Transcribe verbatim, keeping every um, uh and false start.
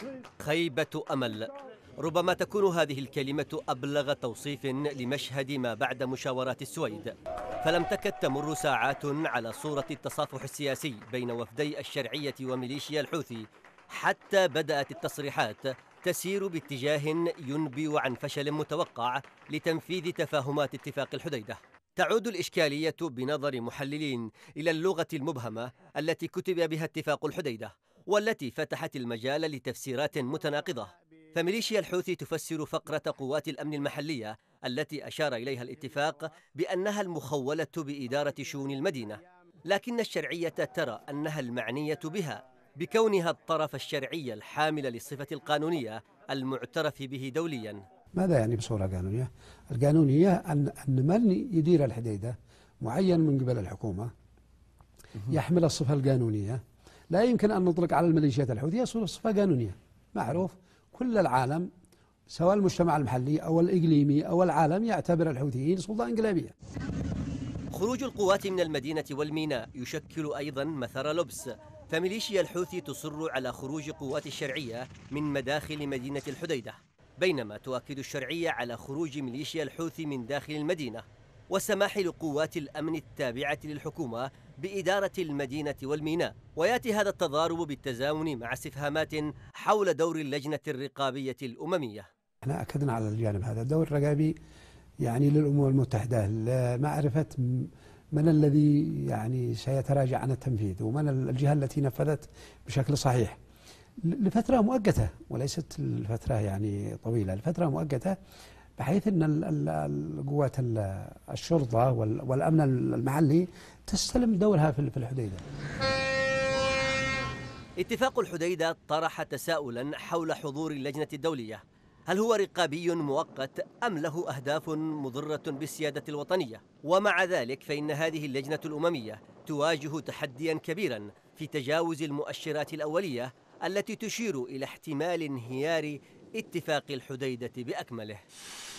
خيبة أمل، ربما تكون هذه الكلمة أبلغ توصيف لمشهد ما بعد مشاورات السويد. فلم تكد تمر ساعات على صورة التصافح السياسي بين وفدي الشرعية وميليشيا الحوثي حتى بدأت التصريحات تسير باتجاه ينبئ عن فشل متوقع لتنفيذ تفاهمات اتفاق الحديدة. تعود الإشكالية بنظر محللين إلى اللغة المبهمة التي كتب بها اتفاق الحديدة، والتي فتحت المجال لتفسيرات متناقضة. فميليشيا الحوثي تفسر فقرة قوات الأمن المحلية التي أشار إليها الاتفاق بأنها المخولة بإدارة شؤون المدينة، لكن الشرعية ترى أنها المعنية بها بكونها الطرف الشرعي الحامل للصفة القانونية المعترف به دولياً. ماذا يعني بصورة قانونية؟ القانونية أن أن من يدير الحديدة معين من قبل الحكومة يحمل الصفة القانونية. لا يمكن أن نطلق على الميليشيات الحوثية صفة قانونية. معروف كل العالم سواء المجتمع المحلي أو الإقليمي أو العالم يعتبر الحوثيين سلطة انقلابية. خروج القوات من المدينة والميناء يشكل أيضا مثار لبس، فميليشيا الحوثي تصر على خروج قوات الشرعية من مداخل مدينة الحديدة، بينما تؤكد الشرعية على خروج ميليشيا الحوثي من داخل المدينة والسماح لقوات الأمن التابعة للحكومة بإدارة المدينة والميناء. ويأتي هذا التضارب بالتزامن مع استفهامات حول دور اللجنة الرقابية الأممية. احنا أكدنا على الجانب هذا الدور الرقابي يعني للأمم المتحدة لمعرفة من الذي يعني سيتراجع عن التنفيذ ومن الجهة التي نفذت بشكل صحيح لفترة مؤقتة وليست الفترة يعني طويلة، لفترة مؤقتة، بحيث أن قوات الشرطة والأمن المحلي تستلم دورها في الحديدة. اتفاق الحديدة طرح تساؤلا حول حضور اللجنة الدولية، هل هو رقابي مؤقت أم له أهداف مضرة بالسيادة الوطنية؟ ومع ذلك فإن هذه اللجنة الأممية تواجه تحديا كبيرا في تجاوز المؤشرات الأولية التي تشير إلى احتمال انهيار اتفاق الحديدة بأكمله.